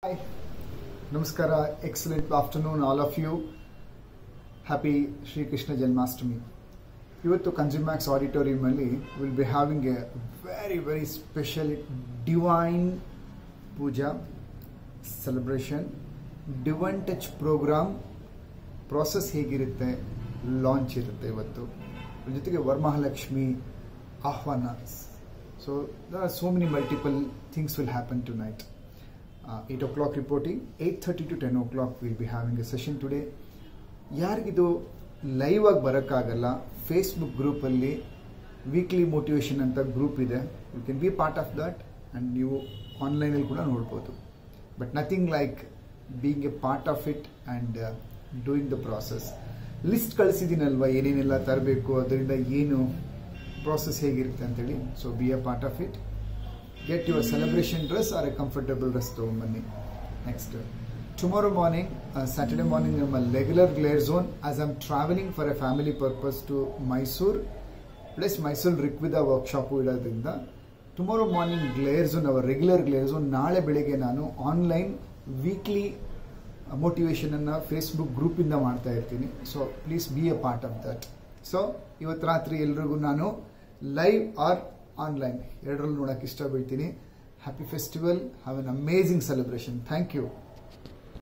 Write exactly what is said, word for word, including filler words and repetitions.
Hi, Namaskara, excellent afternoon all of you. Happy Shri Krishna Janmashtami. Ivattu Consumax Auditorium alli will be having a very very special divine puja celebration, divine touch program process ಹೇಗಿರುತ್ತೆ launch ಇರುತ್ತೆ ಇವತ್ತು. ಜೊತೆಗೆ ವರಮಹಾಲಕ್ಷ್ಮಿ ಆಹ್ವಾನ. So there are so many multiple things will happen tonight. Uh, eight o'clock reporting, eight thirty to ten o'clock we'll be having a session today. ಯಾರಿಗಿದು live ಆಗಿ ಬರೋಕ್ಕಾಗಲ್ಲ, Facebook ಗ್ರೂಪಲ್ಲಿ weekly motivation ಅಂತ ಗ್ರೂಪ್ ಇದೆ, you can be part of that and ನೀವು ಆನ್ಲೈನಲ್ಲಿ ಕೂಡ ನೋಡ್ಬೋದು. But nothing like being a part of it and doing the process. List ಕಳಿಸಿದ್ದೀನಲ್ವ ಏನೇನೆಲ್ಲ ತರಬೇಕು, ಅದರಿಂದ ಏನು ಪ್ರಾಸೆಸ್ ಹೇಗಿರುತ್ತೆ ಅಂತೇಳಿ. So be a part of it. Get your celebration dress or a comfortable dress ತಗೊಂಬನ್ನಿ. Next, tomorrow morning, uh, Saturday morning, I'm a regular glare zone as I'm traveling for a family purpose to Mysore. Plus Mysore Rikvida workshop ಇಡೋದ್ರಿಂದ tomorrow morning glare zone, our regular glare zone. ನಾಳೆ ಬೆಳಿಗ್ಗೆ ನಾನು online weekly motivation ಅನ್ನ Facebook group ಇಂದ ಮಾಡ್ತಾ ಇರ್ತೀನಿ. So please be a part of that. So ಇವತ್ತು ರಾತ್ರಿ ಎಲ್ರಿಗೂ ನಾನು ಲೈವ್ ಆರ್ ಆನ್ಲೈನ್ ಎರಡರಲ್ಲೂ ನೋಡಕ್ಕೆ ಇಷ್ಟ ಬೀಳ್ತೀನಿ. Happy festival, have an amazing celebration. Thank you.